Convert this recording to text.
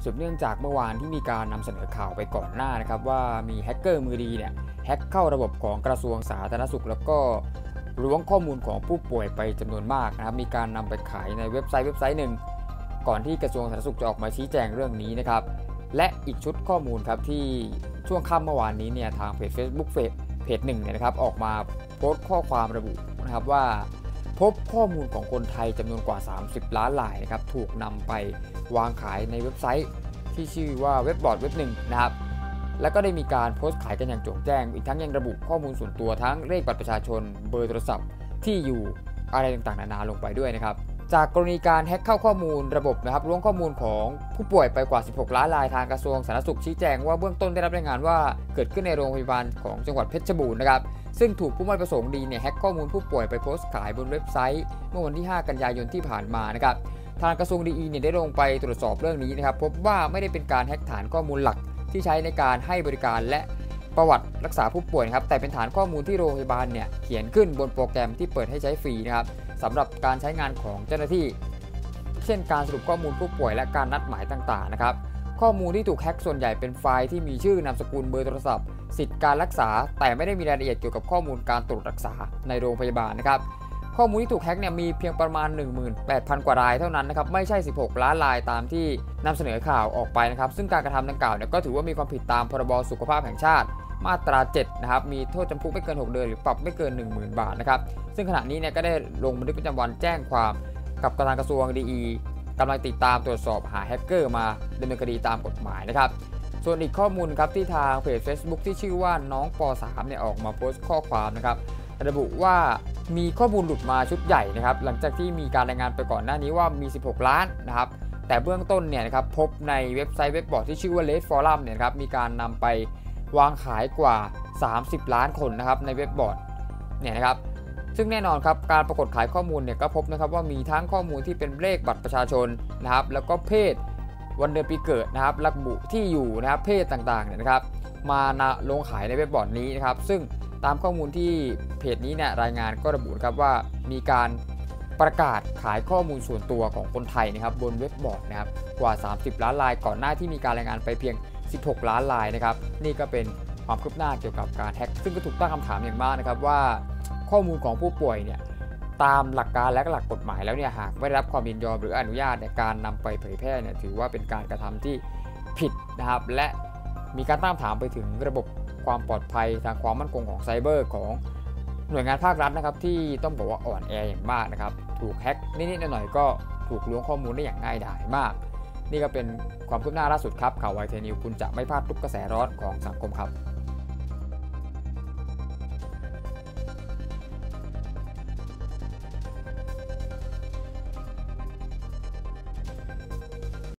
สืบเนื่องจากเมื่อวานที่มีการนำเสนอข่าวไปก่อนหน้านะครับว่ามีแฮกเกอร์มือดีเนี่ยแฮกเข้าระบบของกระทรวงสาธารณสุขแล้วก็ล้วงข้อมูลของผู้ป่วยไปจำนวนมากนะครับมีการนำไปขายในเว็บไซต์หนึ่งก่อนที่กระทรวงสาธารณสุขจะออกมาชี้แจงเรื่องนี้นะครับและอีกชุดข้อมูลครับที่ช่วงค่ำเมื่อวานนี้เนี่ยทางเพจ Facebook เพจหนึ่งเนี่ยนะครับออกมาโพสต์ข้อความระบุนะครับว่าพบข้อมูลของคนไทยจำนวนกว่า30ล้านรายนะครับถูกนำไปวางขายในเว็บไซต์ที่ชื่อว่าเว็บบอร์ดเว็บหนึ่งนะครับแล้วก็ได้มีการโพสต์ขายกันอย่างโจ่งแจ้งอีกทั้งยังระบุข้อมูลส่วนตัวทั้งเลขบัตรประชาชนเบอร์โทรศัพท์ที่อยู่อะไรต่างๆนานาลงไปด้วยนะครับจากกรณีการแฮ็กเข้าข้อมูลระบบนะครับล้วงข้อมูลของผู้ป่วยไปกว่า16ล้านรายทางกระทรวงสาธารณสุขชี้แจงว่าเบื้องต้นได้รับรายงานว่าเกิดขึ้นในโรงพยาบาลของจังหวัดเพชรบูรณ์นะครับซึ่งถูกผู้ไม่ประสงค์ดีเนี่ยแฮ็กข้อมูลผู้ป่วยไปโพสต์ขายบนเว็บไซต์เมื่อวันที่5กันยายนที่ผ่านมานะครับทางกระทรวงดีเนี่ยได้ลงไปตรวจสอบเรื่องนี้นะครับพบว่าไม่ได้เป็นการแฮ็กฐานข้อมูลหลักที่ใช้ในการให้บริการและประวัติรักษาผู้ป่วยนะครับแต่เป็นฐานข้อมูลที่โรงพยาบาลเนี่ยเขียนขึ้นบนโปรแกรมที่เปิดให้ใช้ฟรีนะครับสำหรับการใช้งานของเจ้าหน้าที่เช่นการสรุปข้อมูลผู้ป่วยและการนัดหมายต่างๆนะครับข้อมูลที่ถูกแฮ็กส่วนใหญ่เป็นไฟล์ที่มีชื่อนามสกุลเบอร์โทรศัพท์สิทธิการรักษาแต่ไม่ได้มีรายละเอียดเกี่ยวกับข้อมูลการตรวจรักษาในโรงพยาบาลนะครับข้อมูลที่ถูกแฮ็กเนี่ยมีเพียงประมาณ 18,000 กว่ารายเท่านั้นนะครับไม่ใช่16ล้านรายตามที่นำเสนอข่าวออกไปนะครับซึ่งการกระทำดังกล่าวเนี่ยก็ถือว่ามีความผิดตามพรบสุขภาพแห่งชาติมาตรา7นะครับมีโทษจำคุกไม่เกิน6เดือนหรือปรับไม่เกิน 10,000 บาทนะครับซึ่งขณะนี้เนี่ยก็ได้ลงบันทึกประจำวันแจ้งความกับทางกระทรวงดีกำลังติดตามตรวจสอบหาแฮกเกอร์มาดำเนินคดีตามกฎหมายนะครับส่วนอีกข้อมูลครับที่ทางเพจ Facebook ที่ชื่อว่าน้องป.3 เนี่ยออกมาโพสต์ข้อความนะครับระบุว่ามีข้อมูลหลุดมาชุดใหญ่นะครับหลังจากที่มีการรายงานไปก่อนหน้านี้ว่ามี16ล้านนะครับแต่เบื้องต้นเนี่ยนะครับพบในเว็บไซต์เว็บบอร์ดที่ชื่อว่า Red Forum เนี่ยครับมีการนำไปวางขายกว่า30ล้านคนนะครับในเว็บบอร์ดเนี่ยนะครับซึ่งแน่นอนครับการปรากฏขายข้อมูลเนี่ยก็พบนะครับว่ามีทั้งข้อมูลที่เป็นเลขบัตรประชาชนนะครับแล้วก็เพศวันเดือนปีเกิดนะครับระบุที่อยู่นะครับเพศต่างๆเนี่ยนะครับมาลงขายในเว็บบอร์ดนี้นะครับซึ่งตามข้อมูลที่เพจนี้เนี่ยรายงานก็ระบุครับว่ามีการประกาศขายข้อมูลส่วนตัวของคนไทยนะครับบนเว็บบอร์ดนะครับกว่า30ล้านรายก่อนหน้าที่มีการรายงานไปเพียง16ล้านรายนะครับนี่ก็เป็นความคืบหน้าเกี่ยวกับการแฮ็กซึ่งก็ถูกตั้งคำถามอย่างมากนะครับว่าข้อมูลของผู้ป่วยเนี่ยตามหลักการและหลักกฎหมายแล้วเนี่ยหากไม่ได้รับความยินยอมหรืออนุญาตในการนำไปเผยแพร่เนี่ยถือว่าเป็นการกระทำที่ผิดนะครับและมีการตั้งคำถามไปถึงระบบความปลอดภัยทางความมั่นคงของไซเบอร์ของหน่วยงานภาครัฐนะครับที่ต้องบอกว่าอ่อนแออย่างมากนะครับถูกแฮ็กนิดๆหน่อยๆก็ถูกล้วงข้อมูลได้อย่างง่ายดายมากนี่ก็เป็นความคืบหน้าล่าสุดครับข่าวไวเทนิวคุณจะไม่พลาดทุกกระแสร้อนของสังคมครับ